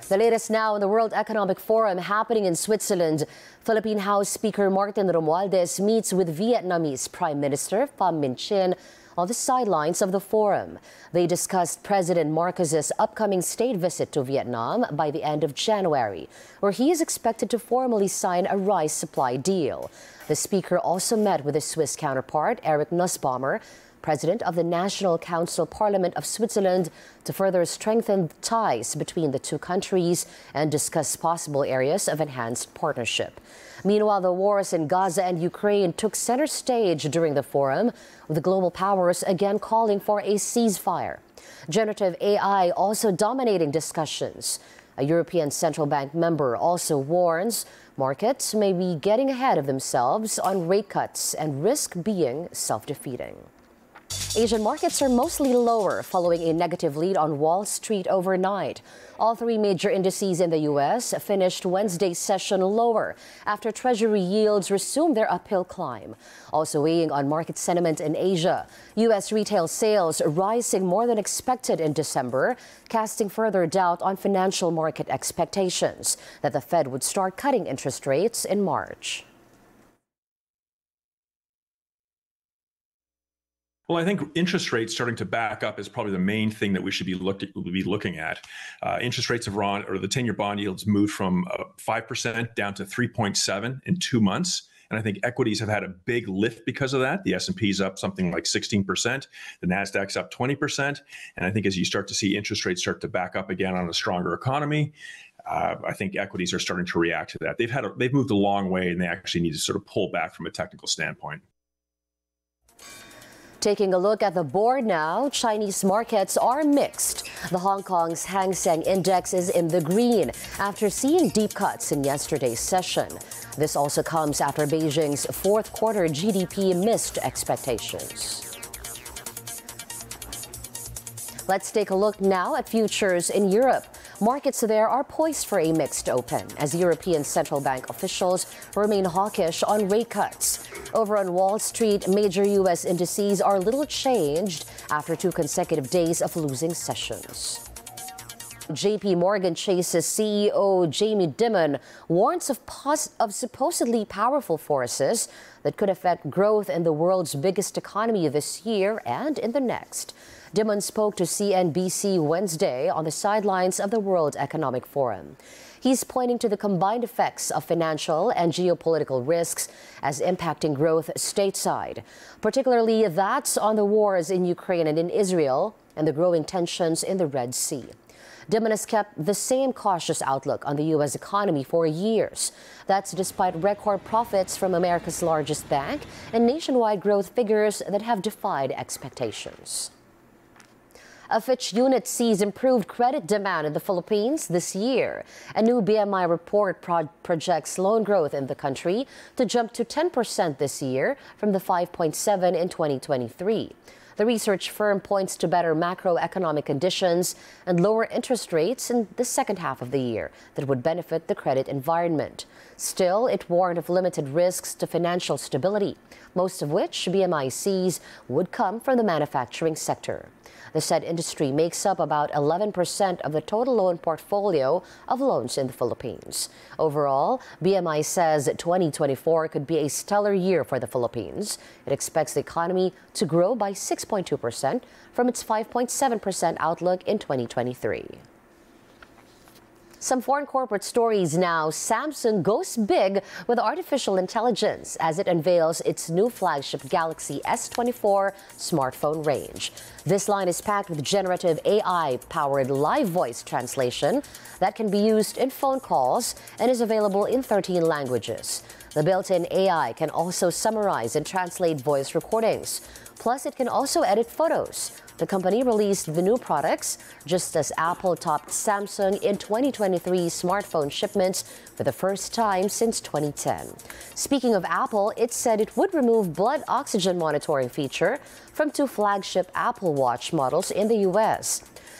The latest now in the World Economic Forum happening in Switzerland. Philippine House Speaker Martin Romualdez meets with Vietnamese Prime Minister Pham Minh Chinh on the sidelines of the forum. They discussed President Marcos's upcoming state visit to Vietnam by the end of January, where he is expected to formally sign a rice supply deal. The speaker also met with his Swiss counterpart, Eric Nussbaumer, President of the National Council Parliament of Switzerland, to further strengthen ties between the two countries and discuss possible areas of enhanced partnership. Meanwhile, the wars in Gaza and Ukraine took center stage during the forum, with the global powers again calling for a ceasefire. Generative AI also dominating discussions. A European Central Bank member also warns markets may be getting ahead of themselves on rate cuts and risk being self-defeating. Asian markets are mostly lower following a negative lead on Wall Street overnight. All three major indices in the U.S. finished Wednesday's session lower after Treasury yields resumed their uphill climb. Also weighing on market sentiment in Asia, U.S. retail sales rising more than expected in December, casting further doubt on financial market expectations that the Fed would start cutting interest rates in March. Well, I think interest rates starting to back up is probably the main thing that we should be looking at. Interest rates have run, or the 10-year bond yields moved from 5% down to 3.7 in 2 months. And I think equities have had a big lift because of that. The S&P is up something like 16%. The NASDAQ's up 20%. And I think as you start to see interest rates start to back up again on a stronger economy, I think equities are starting to react to that. They've moved a long way, and they actually need to sort of pull back from a technical standpoint. Taking a look at the board now, Chinese markets are mixed. The Hong Kong's Hang Seng Index is in the green after seeing deep cuts in yesterday's session. This also comes after Beijing's fourth quarter GDP missed expectations. Let's take a look now at futures in Europe. Markets there are poised for a mixed open as European Central Bank officials remain hawkish on rate cuts. Over on Wall Street, major U.S. indices are little changed after 2 consecutive days of losing sessions. J.P. Morgan Chase's CEO Jamie Dimon warns of supposedly powerful forces that could affect growth in the world's biggest economy this year and in the next. Dimon spoke to CNBC Wednesday on the sidelines of the World Economic Forum. He's pointing to the combined effects of financial and geopolitical risks as impacting growth stateside, particularly that's on the wars in Ukraine and in Israel and the growing tensions in the Red Sea. Dimon has kept the same cautious outlook on the U.S. economy for years. That's despite record profits from America's largest bank and nationwide growth figures that have defied expectations. A Fitch unit sees improved credit demand in the Philippines this year. A new BMI report projects loan growth in the country to jump to 10% this year from the 5.7% in 2023. The research firm points to better macroeconomic conditions and lower interest rates in the second half of the year that would benefit the credit environment. Still, it warned of limited risks to financial stability, most of which BMI sees would come from the manufacturing sector. The said industry makes up about 11% of the total loan portfolio of loans in the Philippines. Overall, BMI says 2024 could be a stellar year for the Philippines. It expects the economy to grow by 6.2% from its 5.7% outlook in 2023. Some foreign corporate stories now. Samsung goes big with artificial intelligence as it unveils its new flagship Galaxy S24 smartphone range. This line is packed with generative AI-powered live voice translation that can be used in phone calls and is available in 13 languages. The built-in AI can also summarize and translate voice recordings. Plus, it can also edit photos. The company released the new products just as Apple topped Samsung in 2023 smartphone shipments for the first time since 2010. Speaking of Apple, it said it would remove blood oxygen monitoring feature from 2 flagship Apple Watch models in the U.S.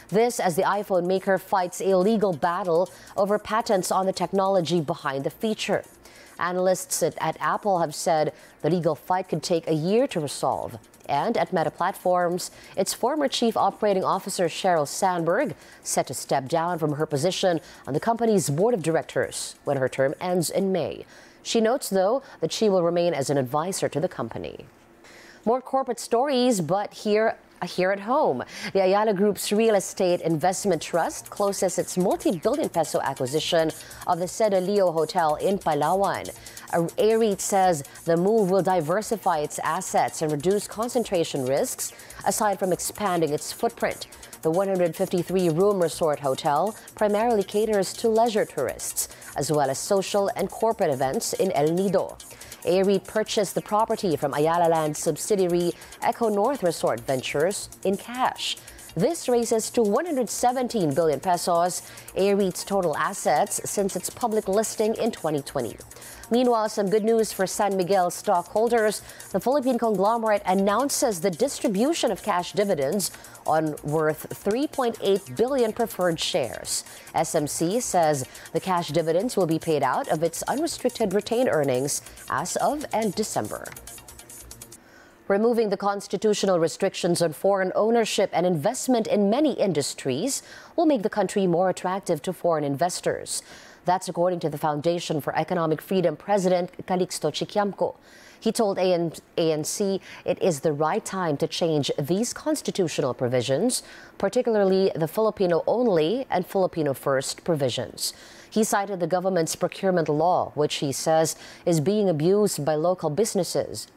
This as the iPhone maker fights a legal battle over patents on the technology behind the feature. Analysts at Apple have said the legal fight could take a year to resolve. And at Meta Platforms, its former chief operating officer Sheryl Sandberg set to step down from her position on the company's board of directors when her term ends in May. She notes, though, that she will remain as an advisor to the company. More corporate stories, but here at home. The Ayala Group's Real Estate Investment Trust closes its multi-billion peso acquisition of the Seda Leo Hotel in Palawan. AREIT says the move will diversify its assets and reduce concentration risks, aside from expanding its footprint. The 153-room resort hotel primarily caters to leisure tourists, as well as social and corporate events in El Nido. AREIT purchased the property from Ayala Land subsidiary Echo North Resort Ventures in cash. This raises to 117 billion pesos, AREIT's total assets since its public listing in 2020. Meanwhile, some good news for San Miguel stockholders. The Philippine conglomerate announces the distribution of cash dividends on worth 3.8 billion preferred shares. SMC says the cash dividends will be paid out of its unrestricted retained earnings as of end December. Removing the constitutional restrictions on foreign ownership and investment in many industries will make the country more attractive to foreign investors. That's according to the Foundation for Economic Freedom President Calixto Chiquiamco. He told ANC it is the right time to change these constitutional provisions, particularly the Filipino-only and Filipino-first provisions. He cited the government's procurement law, which he says is being abused by local businesses.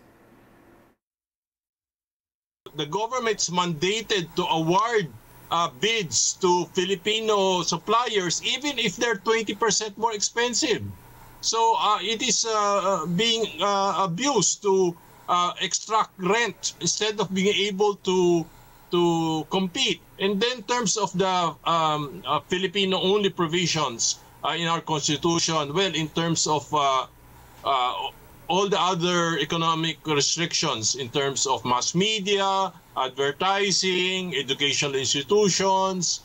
The government's mandated to award bids to Filipino suppliers, even if they're 20% more expensive. So it is being abused to extract rent instead of being able to compete. And then in terms of the Filipino-only provisions in our Constitution, well, in terms of all the other economic restrictions in terms of mass media, advertising, educational institutions,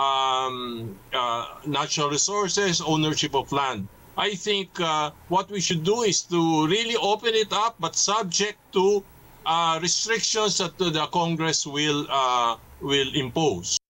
natural resources, ownership of land. I think what we should do is to really open it up, but subject to restrictions that the Congress will impose.